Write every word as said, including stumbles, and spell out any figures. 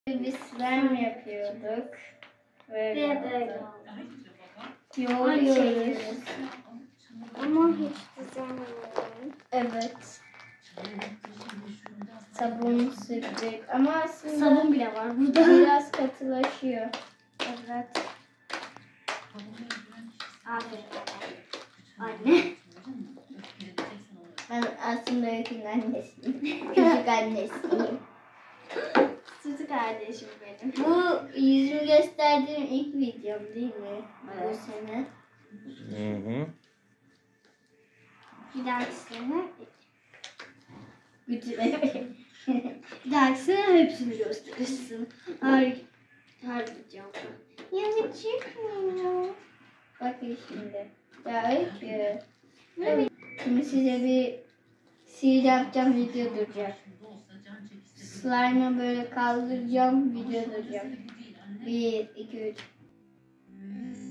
Biz slime yapıyorduk. Ve Böyle böyle oldu. oldu. Yoğuruyoruz. Ama hiç düzenlemiyorum. Evet. Sabun sürdük. Ama aslında Sabun bile var burada. biraz katılaşıyor. Evet. Aferin anne. Ben aslında Öykü'nün annesiyim. Küçük annesiyim. Sütü kardeşim benim. Bu yüzümü gösterdiğim ilk videom değil mi? Evet. Bu sene. Hı hı. Bir dahakisine, Bütün bir dahakisine hepsini gösterirsin. Her, her videomda. Yani çıkmıyor. Bakın şimdi. Ya Öykü. Şimdi size bir sihir yapacağım, video duracak. Slime'ı böyle kaldıracağım, video duracak. Bir, iki, üç.